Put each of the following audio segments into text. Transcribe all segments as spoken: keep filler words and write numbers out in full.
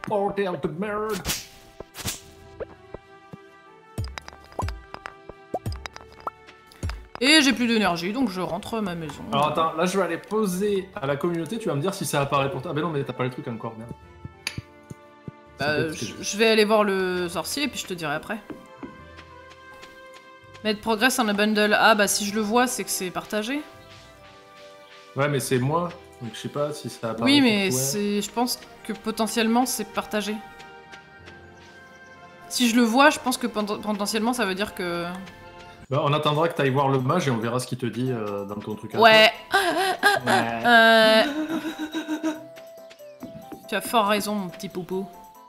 Bordel de merde. Et j'ai plus d'énergie, donc je rentre à ma maison. Alors attends, là je vais aller poser à la communauté, tu vas me dire si ça apparaît pour toi. Ah ben non, mais t'as pas les trucs encore, merde. Bah, je, je vais aller voir le sorcier et puis je te dirai après. Mettre progress en a bundle. Ah bah si je le vois, c'est que c'est partagé. Ouais, mais c'est moi, donc je sais pas si ça apparaît. Oui, mais pour toi. c'est, je pense que potentiellement c'est partagé. Si je le vois, je pense que pot- potentiellement ça veut dire que... Bah, on attendra que t'ailles voir le mage et on verra ce qu'il te dit euh, dans ton truc. À Ouais. toi. Ouais. Euh... Tu as fort raison, mon petit poupou.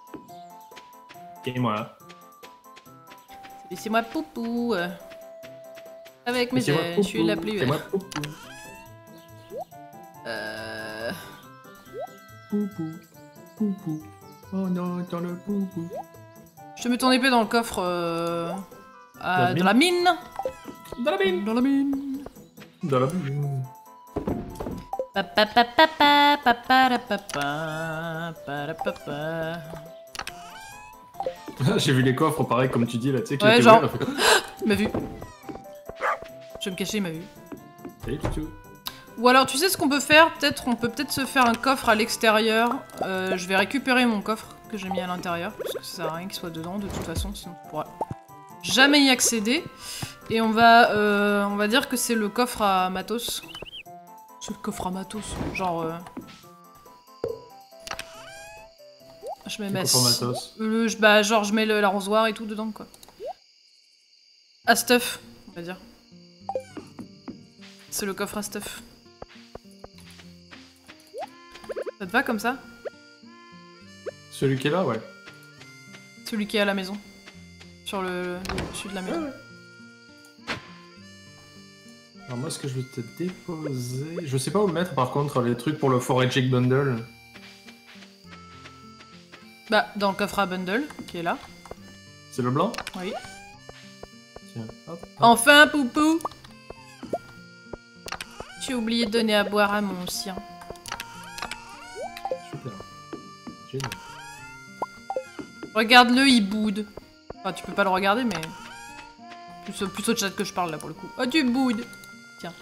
Et moi. Laissez-moi poupou. euh. Avec mes Laissez-moi ailes, je suis la plus... Laissez-moi poupou. Euh... Poupou. Poupou. Oh non, dans le poupou. Je te mets ton épée dans le coffre... Euh... à- Dans la dans la mine. Dans la mine. Dans la mine. Dans la mine. Pa pa pa pa pa pa pa ra pa pa pa ra pa pa. J'ai vu les coffres, pareil, comme tu dis là, tu sais, qu'il Ouais, était genre- ouvert, elle fait- Il m'a vu. Je vais me cacher, il m'a vu. Salut, Tutu. Ou alors, tu sais ce qu'on peut faire? Peut-être, on peut peut-être se faire un coffre à l'extérieur. Euh, je vais récupérer mon coffre que j'ai mis à l'intérieur, parce que ça sert à rien qu'il soit dedans, de toute façon, sinon on pourra jamais y accéder. Et on va, euh, on va dire que c'est le coffre à matos. C'est le coffre à matos, genre... Euh... Je mets ma... Coffre matos. Le, je- bah, genre, je mets le- l'arrosoir et tout dedans, quoi. À stuff, on va dire. C'est le coffre à stuff. Ça te va comme ça? Celui qui est là, ouais. Celui qui est à la maison. Sur le, le dessus de la maison. Alors moi, ce que je vais te déposer... Je sais pas où mettre, par contre, les trucs pour le Foraging Bundle. Bah, dans le coffre à bundle, qui est là. C'est le blanc? Oui. Tiens, hop, hop. Enfin, Poupou! J'ai oublié de donner à boire à mon chien. Super. Génial. Regarde-le, il boude. Enfin, tu peux pas le regarder, mais... Plus, plus au chat que je parle, là, pour le coup. Oh, tu boudes! Tiens.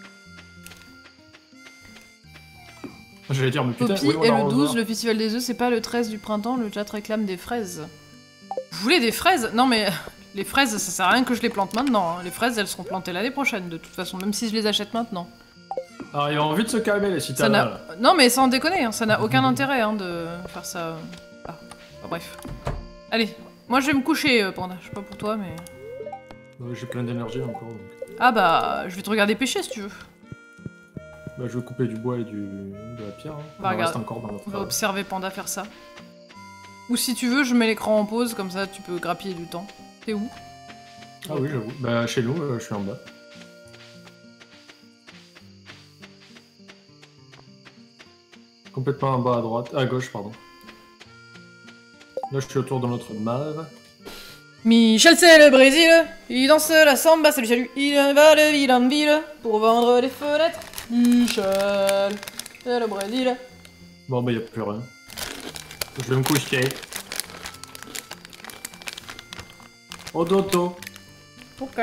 J'allais dire, mais putain, Poppy oui, on et l'a le douze, revoir. le festival des œufs, c'est pas le treize du printemps, le chat réclame des fraises. Vous voulez des fraises? Non, mais... Les fraises, ça sert à rien que je les plante maintenant. Hein. Les fraises, elles seront plantées l'année prochaine, de toute façon, même si je les achète maintenant. Alors, il a envie de se calmer, les Ça citadins, n'a- là. Non, mais sans déconner, hein, ça n'a aucun intérêt hein, de faire ça. Ah. Enfin, bref. Allez, moi je vais me coucher, euh, Panda. Je sais pas pour toi, mais... Ouais, J'ai plein d'énergie encore, donc... Ah bah, je vais te regarder pêcher si tu veux. Bah, je vais couper du bois et du... de la pierre. Hein. Bah, On regarde. reste encore dans notre... On va observer Panda faire ça. Ou si tu veux, je mets l'écran en pause, comme ça tu peux grappiller du temps. T'es où? Ah oui, j'avoue. Bah, chez nous, euh, je suis en bas. Complètement en bas à droite. À gauche, pardon. Là, je suis autour de notre mare. Michel, c'est le Brésil. Il danse la samba, salut, salut. Il va de ville en ville pour vendre les fenêtres. Michel, c'est le Brésil. Bon, bah, y a plus rien. Je vais me coucher. Au dodo. Ok.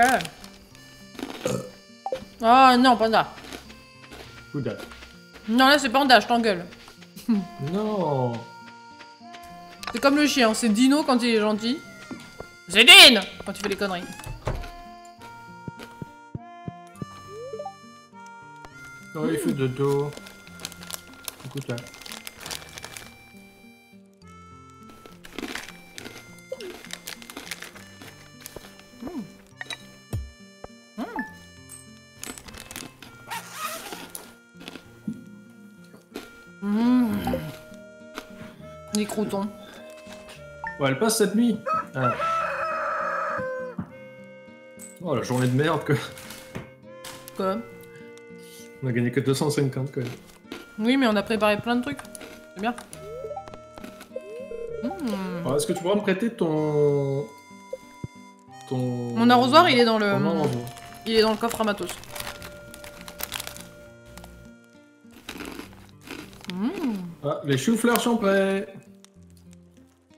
Ah non, Panda. Ouda. Non, là c'est Panda, je t'engueule. Non. C'est comme le chien, c'est Dino quand il est gentil. C'est Din quand tu fais des conneries. Oh, il fait dodo. Écoute là. Mmh. Des croutons. Ouais, elle passe cette nuit. Ah. Oh, la journée de merde, quoi. Quoi? On a gagné que deux cent cinquante, quand même. Oui, mais on a préparé plein de trucs. C'est bien. Mmh. Alors, est-ce que tu pourras me prêter ton... Ton... Mon arrosoir, il est dans le... Ton arrosoir. Il est dans le coffre à matos. Mmh. Ah, les choux-fleurs sont prêts.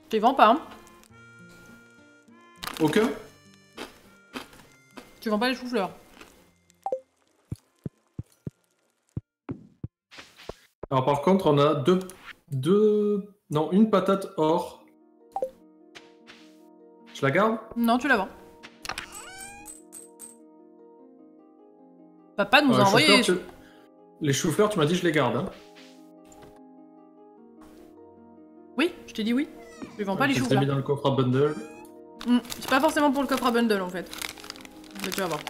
Je les vends pas, hein. Aucun? Tu vends pas les choux-fleurs. Alors par contre, on a deux... deux... Non, une patate or. Je la garde? Non, tu la vends. Papa nous Euh, a envoyé... tu... Les choux-fleurs, tu m'as dit je les garde, hein? Oui, je t'ai dit oui. Je vends Ouais, pas les je les ai choux-fleurs. mis dans le coffre à bundle. Mm, c'est pas forcément pour le coffre à bundle en fait. Mais tu vas voir.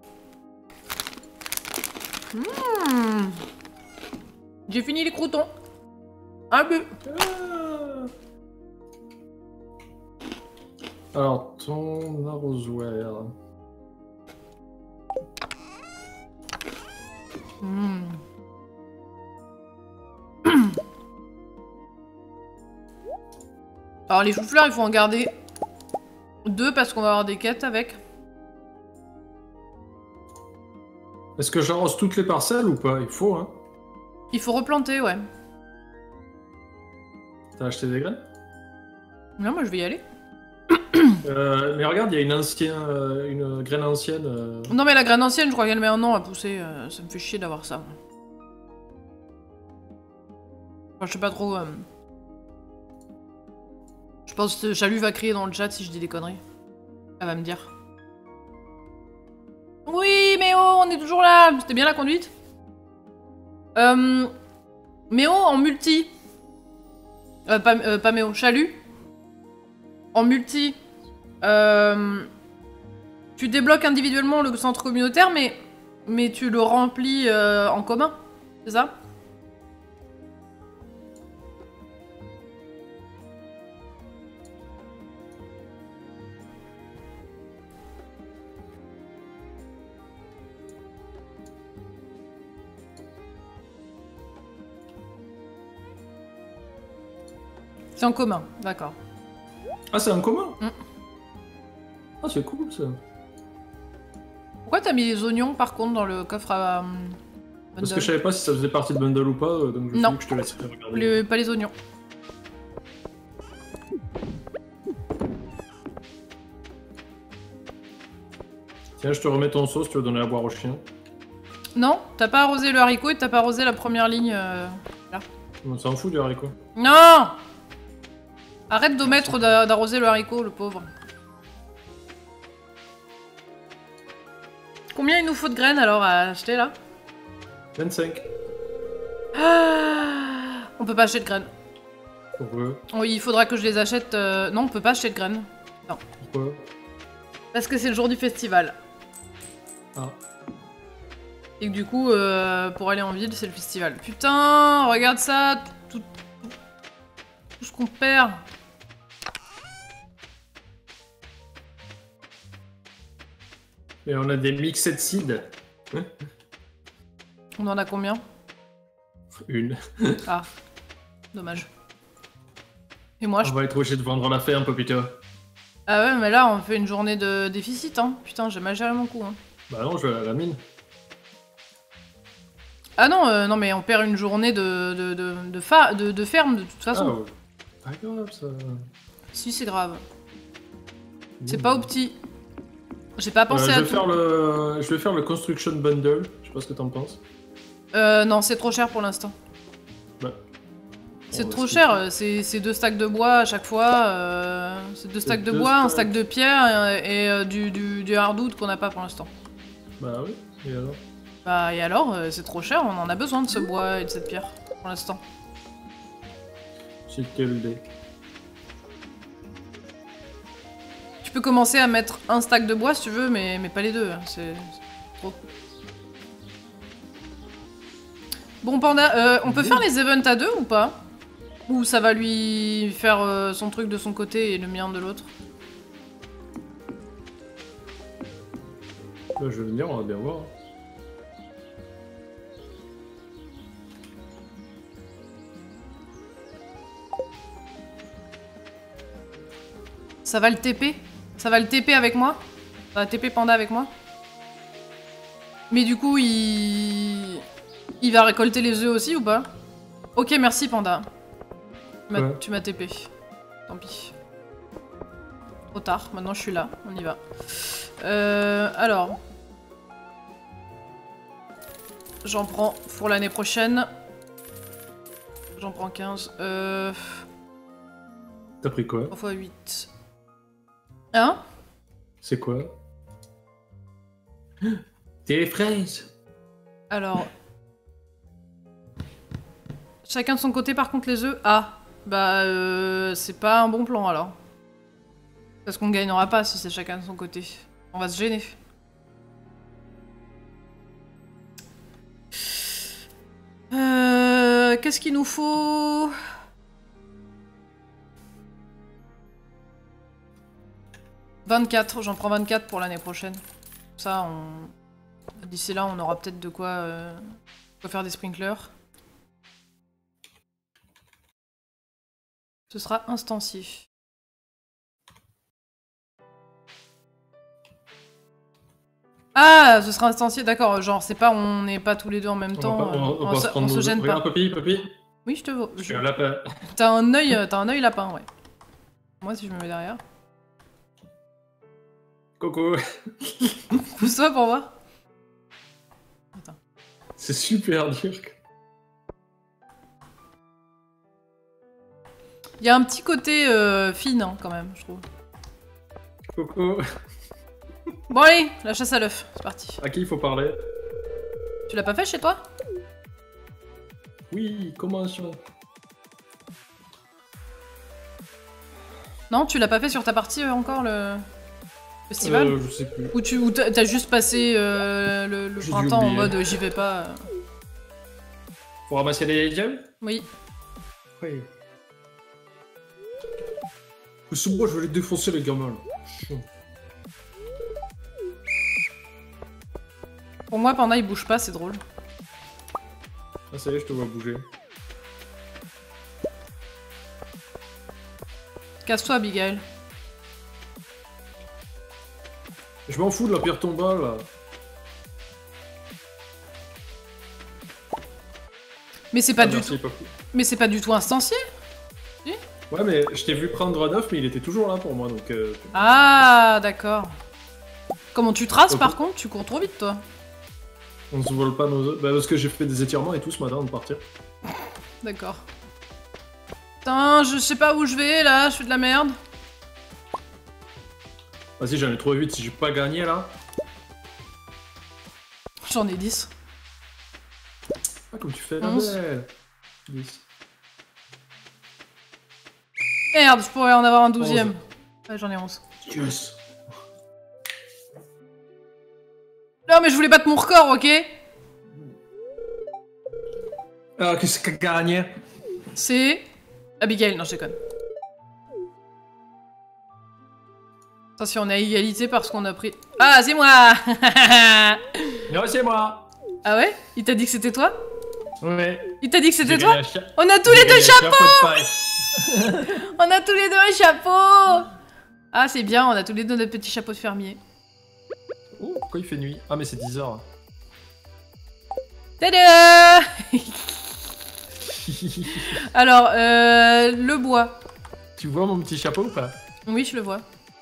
Mmh. J'ai fini les croutons. Un but. Ah. Alors, ton arrosoir. Mmh. Alors les choux-fleurs, il faut en garder deux parce qu'on va avoir des quêtes avec. Est-ce que j'arrose toutes les parcelles ou pas? Il faut, hein? Il faut replanter, ouais. T'as acheté des graines? Non, moi je vais y aller. euh, mais regarde, il y a une ancienne, euh, une graine ancienne. Euh... Non mais la graine ancienne, je crois qu'elle met un an à pousser. Euh, ça me fait chier d'avoir ça. Enfin, je sais pas trop... Euh... Je pense que Chalut va crier dans le chat si je dis des conneries. Elle va me dire. Oui, Méo, on est toujours là. C'était bien la conduite. Euh... Méo en multi. Euh, pas, euh, pas Méo, Chalut. En multi. Euh... Tu débloques individuellement le centre communautaire, mais, mais tu le remplis euh, en commun. C'est ça? C'est en commun, d'accord. Ah, c'est en commun? Mm. Ah, c'est cool ça. Pourquoi t'as mis les oignons par contre dans le coffre à... Euh, Parce que je savais pas si ça faisait partie de bundle ou pas, donc je me suis dit que je te laisserais regarder. Le... Pas les oignons. Tiens, je te remets ton sauce, tu vas donner à boire au chien. Non, t'as pas arrosé le haricot et t'as pas arrosé la première ligne euh, là. On s'en fout du haricot. Non! Arrête d'omettre d'a- d'arroser le haricot, le pauvre. Combien il nous faut de graines alors à acheter là? vingt-cinq. Ah, on peut pas acheter de graines. Pourquoi? Oui, il faudra que je les achète... euh, Non, on peut pas acheter de graines. Non. Pourquoi? Parce que c'est le jour du festival. Ah. Et que du coup, euh, pour aller en ville, c'est le festival. Putain, regarde ça, tout, tout, tout ce qu'on perd. Et on a des mixed seeds. On en a combien? Une. Ah, dommage. Et moi, On je... va être obligé de vendre la ferme, Popito. Ah ouais, mais là, on fait une journée de déficit, hein. Putain, j'ai mal géré mon coup, hein. Bah non, je vais à la mine. Ah non, euh, non, mais on perd une journée de, de, de, de, fa de, de ferme, de toute Ah, façon. ouais. Pas grave, ça. Si, c'est grave. C'est Bon. pas au petit. J'ai pas pensé Euh, je à vais tout. faire le... Je vais faire le construction bundle. Je sais pas ce que t'en penses. Euh, non, c'est trop cher pour l'instant. Bah. C'est Bon, trop bah, cher, euh, c'est c'est deux stacks de bois à chaque fois. Euh, c'est deux stacks de deux bois, un stacks. stack de pierre et, et, euh, du, du, du hardwood qu'on n'a pas pour l'instant. Bah oui, et alors? Bah et alors, euh, c'est trop cher, on en a besoin de ce bois et de cette pierre pour l'instant. J'ai que le dé. Tu peux commencer à mettre un stack de bois si tu veux, mais, mais pas les deux, hein, c'est c'est trop. Bon Panda, euh, on peut faire les events à deux ou pas? Ou ça va lui faire euh, son truc de son côté et le mien de l'autre? Là, je vais venir, on va bien voir. Ça va le T P? Ça va le T P avec moi? Ça va T P Panda avec moi? Mais du coup, il... Il va récolter les œufs aussi ou pas? Ok, merci Panda. Tu m'as- Ouais. Tu m'as T P. Tant pis. Trop tard, maintenant je suis là, on y va. Euh, alors... J'en prends pour l'année prochaine. J'en prends quinze. Euh... T'as pris quoi? trois fois huit. Hein? C'est quoi? Des fraises. Alors... Chacun de son côté par contre les œufs. Ah, bah euh, c'est pas un bon plan alors. Parce qu'on gagnera pas si c'est chacun de son côté. On va se gêner. Euh, Qu'est-ce qu'il nous faut? vingt-quatre, j'en prends vingt-quatre pour l'année prochaine. Ça, on... D'ici là, on aura peut-être de quoi, euh... quoi faire des sprinklers. Ce sera instancié. Ah, ce sera instancié, d'accord. Genre, c'est pas, on n'est pas tous les deux en même On temps. va pas- on- euh, on on va se- se prendre on se nos- gêne Regarde, pas. Poppy, Poppy. Oui, je te vois. Je suis un lapin. T'as un œil, euh, t'as un œil lapin, ouais. Moi, si je me mets derrière. Coco. Pousse-toi pour voir. Attends. C'est super dur. Il y a un petit côté euh, fine, hein, quand même, je trouve. Coco. Bon allez, la chasse à l'œuf, c'est parti. À qui il faut parler? Tu l'as pas fait chez toi? Oui, comment ça? Non, tu l'as pas fait sur ta partie euh, encore, le festival? Euh, je sais plus. Ou tu ou t'as t'as juste passé euh, le, le J'ai dû printemps en oublier. mode euh, j'y vais pas euh. Faut ramasser les gemmes? Oui. Oui. C'est moi, je vais les défoncer les gamins là. Pour moi, Panda il bouge pas, c'est drôle. Ah ça y est, je te vois bouger. Casse-toi, Abigail. Je m'en fous de la pierre tombale là. Mais c'est pas Ah, du merci, tout. Poppy. Mais c'est pas du tout instancié. Ouais, mais je t'ai vu prendre neuf, mais il était toujours là pour moi donc. Euh... Ah, d'accord. Comment tu traces Ok. par contre? Tu cours trop vite, toi. On se vole pas nos œufs. Bah, parce que j'ai fait des étirements et tout ce matin avant de partir. D'accord. Putain, je sais pas où je vais là, je fais de la merde. Vas-y, j'en ai trop vite si j'ai pas gagné là. J'en ai dix. Ah, comme tu fais la Onze. belle. dix. Merde, je pourrais en avoir un douzième. Ouais, j'en ai onze. Yes. Non, mais je voulais battre mon record, ok? Ah, qu'est-ce qu'a gagné? C'est... Abigail, non, je déconne. Attention, on est à égalité parce qu'on a pris... Ah, c'est moi. Non, c'est moi. Ah ouais? Il t'a dit que c'était toi? Ouais. Il t'a dit que c'était J'ai toi? gagné un cha- On a tous j'ai les deux gagné un chapeaux. chapeau de paille. On a tous les deux un chapeau. Ah, c'est bien, on a tous les deux notre petit chapeau de fermier. Oh, pourquoi il fait nuit? Ah, mais c'est dix heures. Tada. Alors, euh, le bois. Tu vois mon petit chapeau ou pas? Oui, je le vois.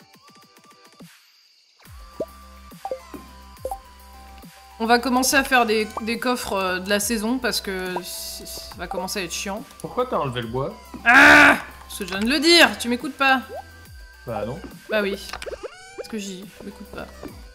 On va commencer à faire des, des coffres euh, de la saison parce que c- ça va commencer à être chiant. Pourquoi t'as enlevé le bois? Ah! Parce que je viens de le dire, tu m'écoutes pas? Bah non. Bah oui. Parce que j'y m'écoute pas.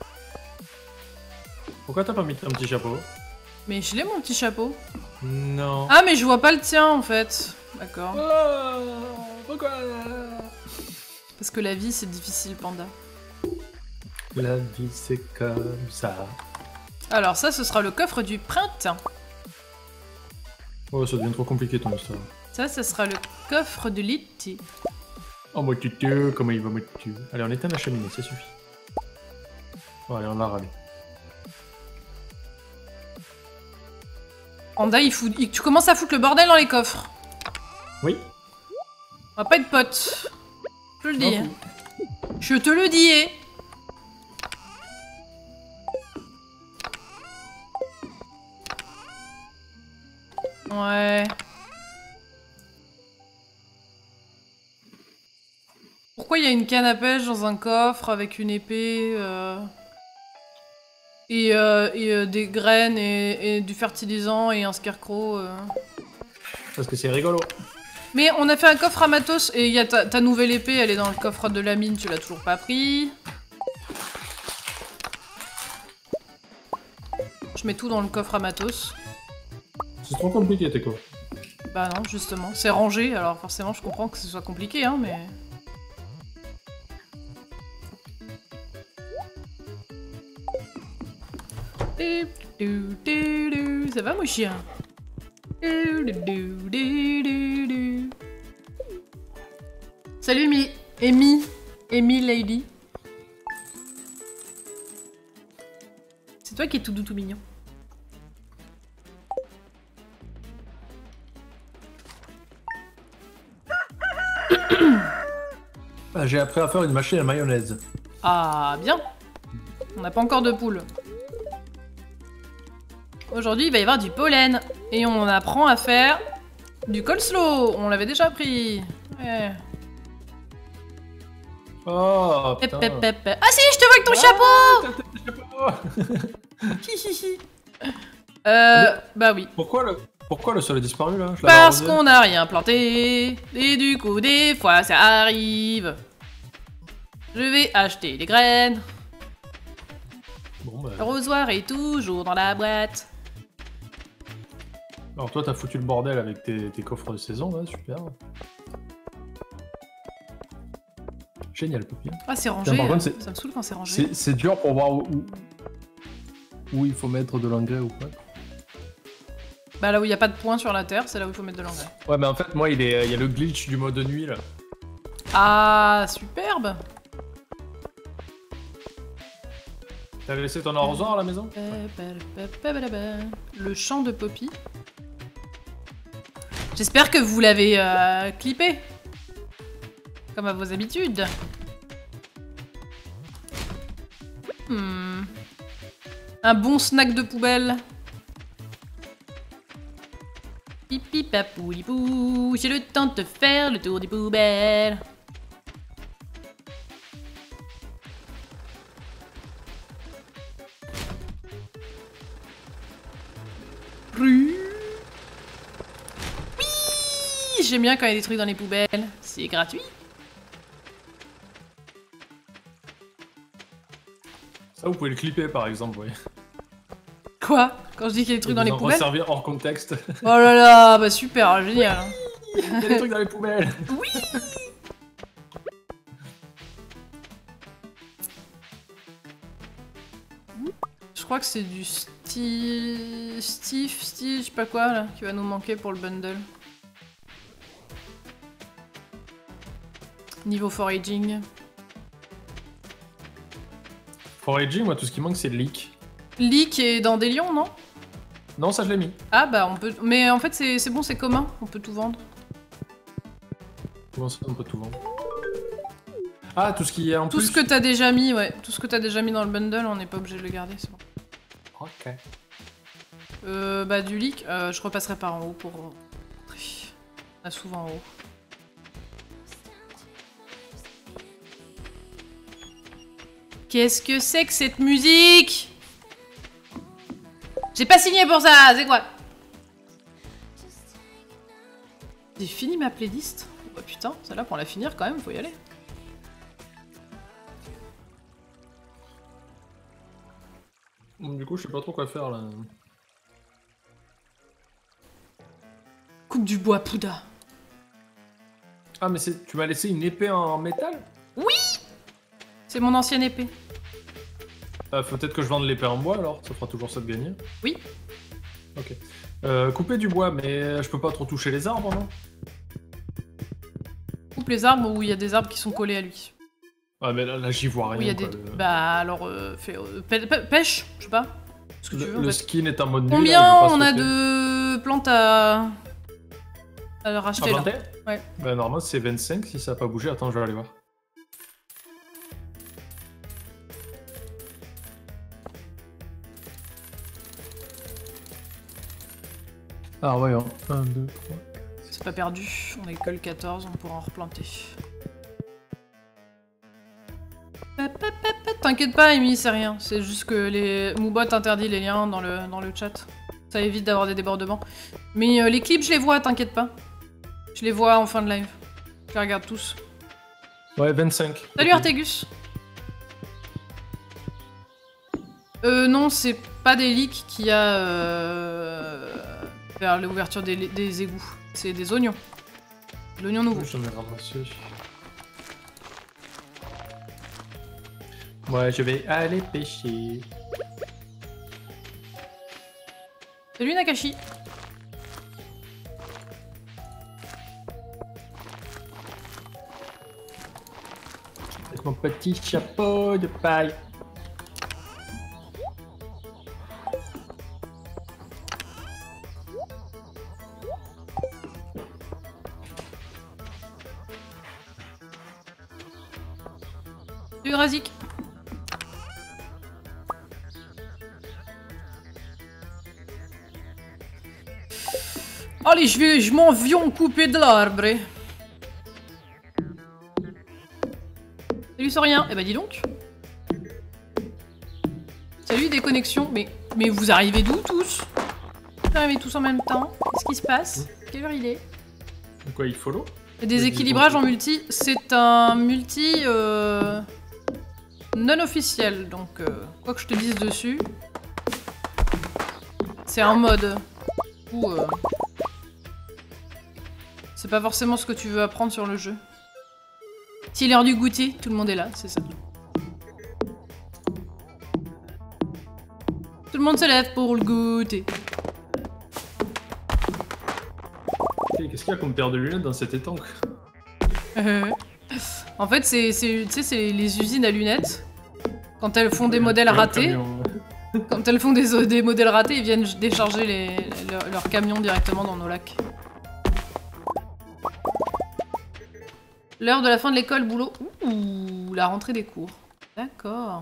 Pourquoi t'as pas mis ton petit chapeau? Mais je l'ai mon petit chapeau. Non. Ah mais je vois pas le tien en fait. D'accord. Oh, pourquoi? Parce que la vie c'est difficile, Panda. La vie c'est comme ça. Alors ça ce sera le coffre du printemps. Oh, ça devient trop compliqué ton histoire. Ça, ce sera le coffre de l'été. Oh, moi tu tues, comment il va me tuer? Allez, on éteint la cheminée, ça suffit. Bon, allez, on l'a râlé. Panda, il fout... il- tu commences à foutre le bordel dans les coffres. Oui. On va pas être potes. Je te le dis. Non, hein. Je te le dis. hein. Ouais. pourquoi il y a une canne à pêche dans un coffre avec une épée euh... et, euh, et euh, des graines et, et du fertilisant et un scarecrow euh... Parce que c'est rigolo. Mais on a fait un coffre à matos et il y a ta, ta nouvelle épée, elle est dans le coffre de la mine, tu l'as toujours pas pris. Je mets tout dans le coffre à matos. C'est trop compliqué tes coffres. Bah non, justement. C'est rangé, alors forcément je comprends que ce soit compliqué, hein, mais... Ça va mon chien? Salut Amy, Amy, Amy Lady. C'est toi qui es tout doux tout mignon. Ah, j'ai appris à faire une machine à mayonnaise. Ah bien. On n'a pas encore de poule. Aujourd'hui, il va y avoir du pollen. Et on apprend à faire du coleslaw. On l'avait déjà appris. Ouais. Oh, Pep, putain. pep, pep, pep. Ah si, je te vois avec ton Ah, chapeau. Hihihi. euh, bah oui. Pourquoi le, pourquoi le sol est disparu là? Je l'avais Parce arrosé. qu'on n'a rien planté. Et du coup, des fois, ça arrive. Je vais acheter les graines. Bon, bah... L'arrosoir est toujours dans la boîte. Alors toi t'as foutu le bordel avec tes, tes coffres de saison là, super. Génial Poppy. Ah c'est rangé, Tiens, par euh, contre, c'est- ça me saoule quand c'est rangé. C'est c'est dur pour voir où, où, où il faut mettre de l'engrais ou pas. Bah là où il n'y a pas de point sur la terre, c'est là où il faut mettre de l'engrais. Ouais mais en fait moi il, est, il y a le glitch du mode nuit là. Ah superbe. T'as laissé ton arrosoir à la maison? Le chant de Poppy. J'espère que vous l'avez euh, clippé. Comme à vos habitudes. Hmm. Un bon snack de poubelle. Pipi papoulipou, j'ai le temps de te faire le tour des poubelles. Oui, j'aime bien quand il y a des trucs dans les poubelles. C'est gratuit. Ça vous pouvez le clipper par exemple, oui. Quoi? Quand je dis qu'il y a des trucs dans les Vous en poubelles? servir hors contexte. Oh là là, bah super, génial. Il y a des trucs dans les poubelles. Oui. Je crois que c'est du Steve... Steve, Steve, je sais pas quoi là, qui va nous manquer pour le bundle. Niveau foraging. Foraging, moi tout ce qui manque c'est le leak. Leak est dans des lions, non? Non ça je l'ai mis. Ah bah on peut... Mais en fait c'est bon, c'est commun, on peut tout vendre. Comment ça on peut tout vendre? Ah tout ce qui est en Tout plus. ce que t'as déjà mis, ouais. Tout ce que t'as déjà mis dans le bundle, on n'est pas obligé de le garder, c'est bon. Ok. Euh, bah du leak, euh, je repasserai par en haut pour... On a souvent en haut. Qu'est-ce que c'est que cette musique? J'ai pas signé pour ça, c'est quoi? J'ai fini ma playlist? Oh, bah putain, celle-là pour la finir quand même, faut y aller. Du coup je sais pas trop quoi faire là. Coupe du bois, Pouda. Ah mais c'est tu m'as laissé une épée en métal? Oui! C'est mon ancienne épée. Euh, faut peut-être que je vende l'épée en bois alors, ça fera toujours ça de gagner. Oui. Ok. Euh, couper du bois, mais je peux pas trop toucher les arbres, non? Coupe les arbres où il y a des arbres qui sont collés à lui. Ah mais là, là j'y vois rien. Où il y a des... quoi, le... Bah alors, euh, fais, euh, pê- pê- pêche, je sais pas. Ce que le, tu veux, en le fait. skin est en mode nul. Combien là, il veut on pas a stopper. de plantes à, à racheter À là? planter? Ouais. Bah normalement c'est vingt-cinq si ça a pas bougé. Attends, je vais aller voir. Ah ouais, hein. un, deux, trois. C'est pas perdu, on est que le quatorze, on pourra en replanter. T'inquiète pas, Amy, c'est rien. C'est juste que les Moobot interdit les liens dans le, dans le chat. Ça évite d'avoir des débordements. Mais euh, les clips, je les vois, t'inquiète pas. Je les vois en fin de live. Je les regarde tous. Ouais, vingt-cinq. Salut Artegus. Euh, non, c'est pas des leaks qu'il y a euh, vers l'ouverture des, des égouts. C'est des oignons. De l'oignon nouveau. J'en ai ramassé. Ouais, je vais aller pêcher. Salut Nakashi. Avec mon petit chapeau de paille. Salut Razik. Allez, je vais, je m'en viens couper de l'arbre. Salut Sorien. Eh bah dis donc. Salut déconnexion. Mais, mais vous arrivez d'où tous? Vous arrivez tous en même temps? Qu'est-ce qui se passe? Quelle heure il est? Quoi, il follow? Et des équilibrages en multi. C'est un multi euh, non officiel. Donc, euh, quoi que je te dise dessus, c'est un mode où... Euh, c'est pas forcément ce que tu veux apprendre sur le jeu. Si l'heure du goûter, tout le monde est là, c'est ça. Tout le monde se lève pour le goûter. Qu'est-ce qu'il y a comme paire de lunettes dans cet étang? euh, En fait, c'est c'est les usines à lunettes. Quand elles font des modèles ratés, quand elles font des, des modèles ratés, ils viennent décharger les, leur, leurs camions directement dans nos lacs. L'heure de la fin de l'école, boulot. Ouh, la rentrée des cours. D'accord.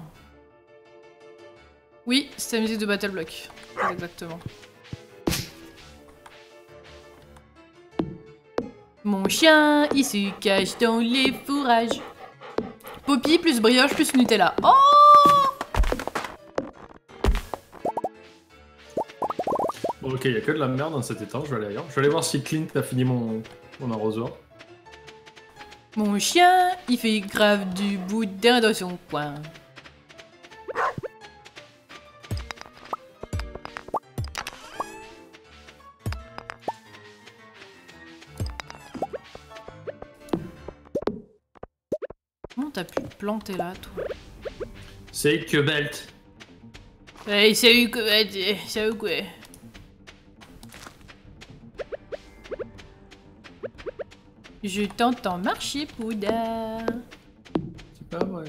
Oui, c'est la musique de Battle Block. Exactement. Mon chien, il se cache dans les fourrages. Poppy plus brioche plus Nutella. Oh! Bon, ok, il y a que de la merde dans cet étang, je vais aller ailleurs. Je vais aller voir si Clint a fini mon, mon arrosoir. Mon chien, il fait grave du boudin dans son coin. Comment t'as pu te planter là, toi? C'est que belt. Ouais, salut quoi, salut quoi. Je t'entends marcher, Pouda. C'est pas vrai.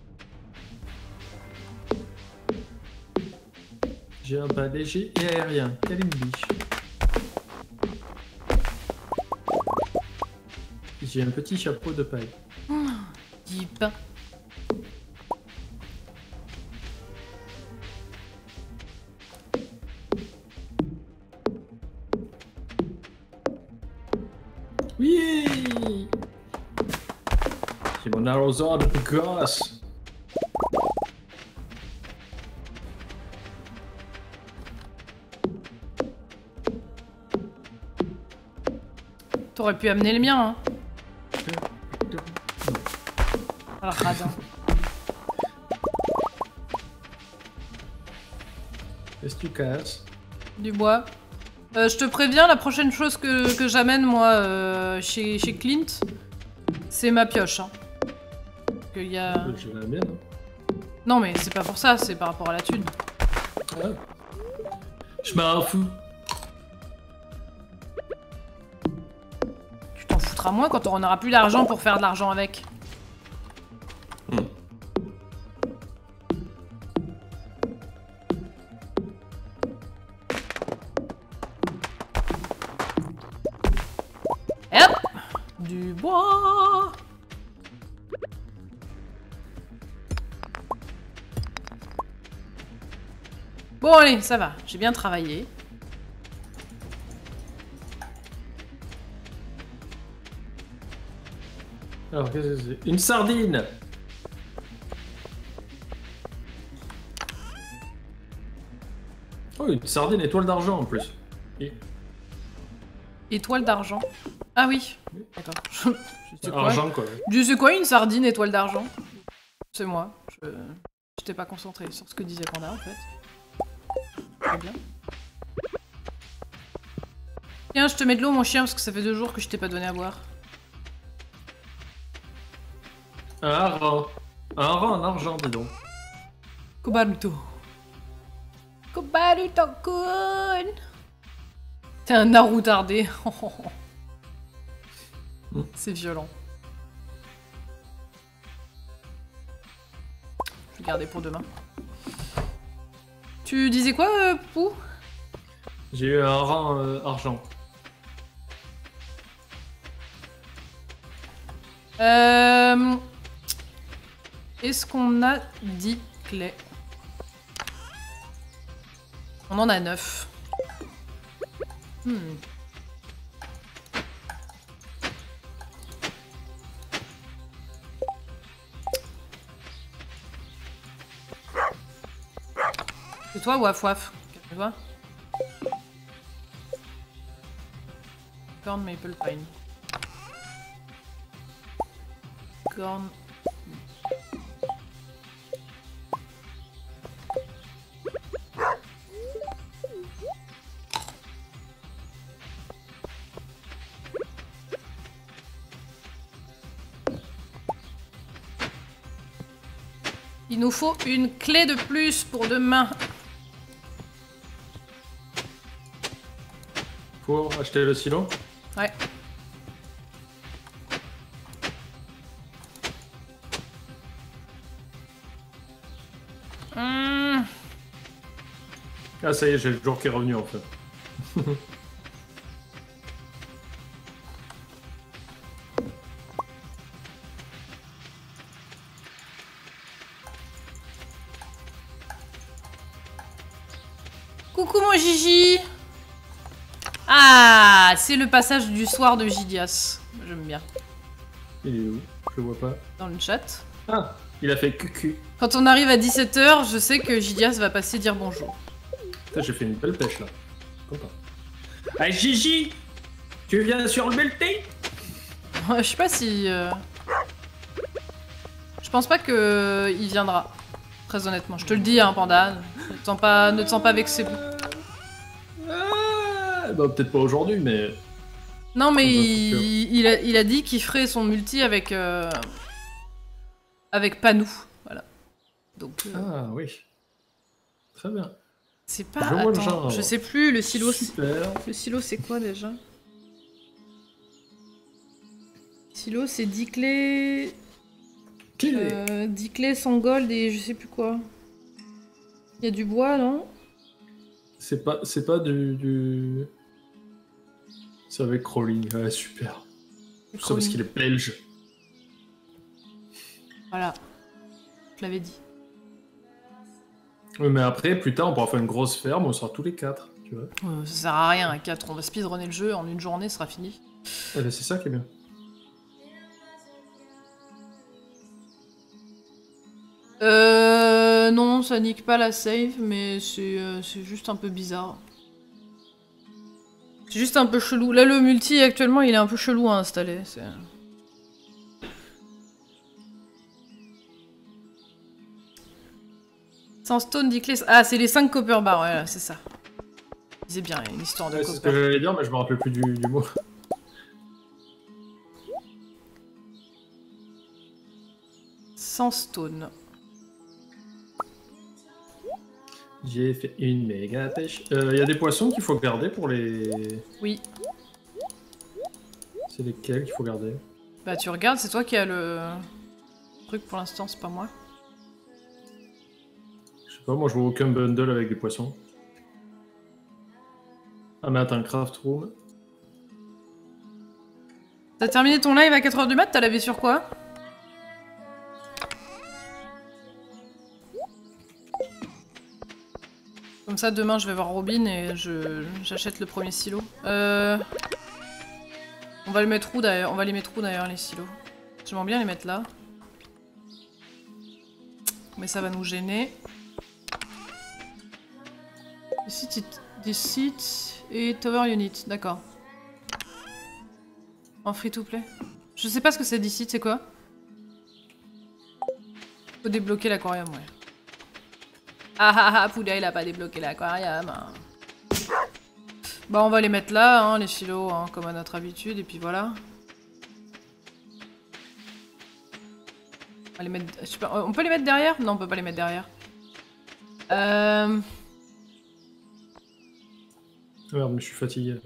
J'ai un pas léger et aérien, telle une biche. J'ai un petit chapeau de paille. Oh, du pain. Oui! J'ai mon arrosoir de gosse. T'aurais pu amener le mien, hein. Ah, radin. Qu'est-ce que tu casses? Du bois. Euh, je te préviens, la prochaine chose que, que j'amène, moi, euh, chez, chez Clint, c'est ma pioche. Hein. Que y a... Je vais la mienne. Hein. Non, mais c'est pas pour ça, c'est par rapport à la thune. Ah. Je m'en fous. Tu t'en foutras moins quand on n'aura plus d'argent pour faire de l'argent avec. Hmm. Et hop! Du bois! Bon allez, ça va, j'ai bien travaillé. Alors qu'est-ce que c'est? Une sardine! Oh, une sardine étoile d'argent en plus. Et... Étoile d'argent. Ah oui. Attends. Je... je sais quoi. Argent quoi. Je sais quoi une sardine étoile d'argent? C'est moi. Je j'étais pas concentré sur ce que disait Panda en fait. Très bien. Tiens, je te mets de l'eau mon chien parce que ça fait deux jours que je t'ai pas donné à boire. Un hareng. Un hareng en argent, dis donc. Kobaruto. Kobaruto-kun. T'es un Narutardé. C'est violent. Je vais garder pour demain. Tu disais quoi, euh, Pou? J'ai eu un hareng euh, argent. Euh... Est-ce qu'on a dix clés? On en a neuf. Hmm. C'est toi, Waf Waf? Calme-toi. Corn Maple Pine. Corn... Il nous faut une clé de plus pour demain. Pour acheter le silo? Ouais. Mmh. Ah ça y est, j'ai le jour qui est revenu en fait. Coucou mon Gigi. Ah, c'est le passage du soir de Gidias. J'aime bien. Il est où? Je le vois pas. Dans le chat. Ah, il a fait cucu. Quand on arrive à dix-sept heures, je sais que Gidias va passer dire bonjour. Putain, j'ai fait une belle pêche là. Content. Ah Gigi, tu viens sur le belté? Je sais pas si... Euh... Je pense pas que euh, il viendra. Très honnêtement. Je te le dis, hein, Panda. Ne te sens pas, ne te sens pas vexé. Ah, bah, peut-être pas aujourd'hui, mais... Non, mais il, il, a, il a dit qu'il ferait son multi avec... Euh... Avec Panou. Voilà. Donc... Euh... Ah oui. Très bien. C'est pas... Je vois le Attends, genre. je sais plus, le silo... Super. Le silo, c'est quoi, déjà? Silo, c'est dix clés... Euh, dix clés, cent gold et je sais plus quoi. Il y a du bois, non? C'est pas, c'est pas du... du... C'est avec Crawling. Ouais, super. Tout ça parce qu'il est belge. Voilà. Je l'avais dit. Oui, mais après, plus tard, on pourra faire une grosse ferme, on sera tous les quatre, tu vois. Euh, ça sert à rien, à quatre. On va speedrunner le jeu, en une journée, ce sera fini. Eh ben, c'est ça qui est bien. Euh... Non, ça nique pas la save, mais c'est euh, c'est juste un peu bizarre. C'est juste un peu chelou. Là, le multi, actuellement, il est un peu chelou à installer. Sans stone, dix clés... Ah, c'est les cinq copper bars, ouais, c'est ça. C'est bien, il y a une histoire de ouais, copper. c'est ce que j'allais dire, mais je me rappelle plus du, du mot. Sans stone. J'ai fait une méga pêche. Il euh, y a des poissons qu'il faut garder pour les... Oui. C'est lesquels qu'il faut garder? Bah tu regardes, c'est toi qui as le truc pour l'instant, c'est pas moi. Je sais pas, moi je vois aucun bundle avec des poissons. Ah mais attends, craft room. T'as terminé ton live à quatre heures du mat, t'as lavé sur quoi? Comme ça, demain, je vais voir Robin et je j'achète le premier silo. Euh... On va le mettre où d'ailleurs? On va les mettre où d'ailleurs, les silos? J'aimerais bien les mettre là. Mais ça va nous gêner. Des sites et Tower Unit, d'accord. En free to play. Je sais pas ce que c'est d'ici, c'est quoi? Faut débloquer l'aquarium, ouais. Ah ah ah, Pouda il a pas débloqué l'aquarium. Hein. Bah on va les mettre là, hein, les silos, hein, comme à notre habitude, et puis voilà. On, va les mettre... Je sais pas, on peut les mettre derrière? Non, on peut pas les mettre derrière. Euh... Merde, mais je suis fatigué.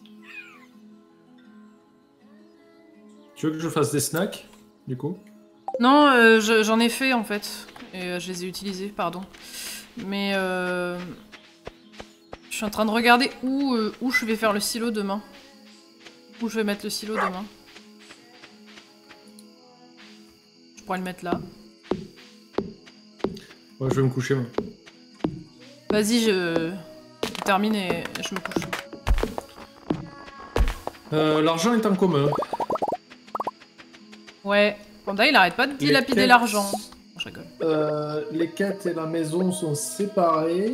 Tu veux que je fasse des snacks, du coup? Non, euh, j'en ai fait en fait. Et euh, je les ai utilisés, pardon. Mais euh... je suis en train de regarder où, euh, où je vais faire le silo demain. Où je vais mettre le silo demain. Je pourrais le mettre là. Ouais, je vais me coucher, moi. Vas-y, je... je termine et je me couche. Euh, L'argent est en commun. Ouais. Panda, il arrête pas de dilapider l'argent. Je rigole. Euh, les quêtes et la maison sont séparées.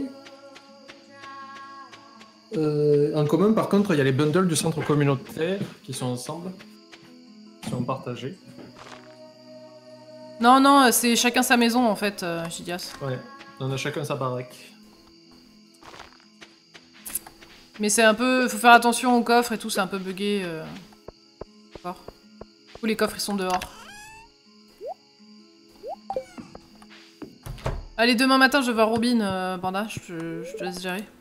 Euh, en commun, par contre, il y a les bundles du centre communautaire qui sont ensemble. Qui sont partagés. Non, non, c'est chacun sa maison en fait, euh, Gidias. Ouais, on a chacun sa baraque. Mais c'est un peu... Faut faire attention aux coffres et tout, c'est un peu bugué. Euh... D'accord. Tous les coffres ils sont dehors. Allez, demain matin je vais voir Robin, euh, Panda, je, je te laisse gérer.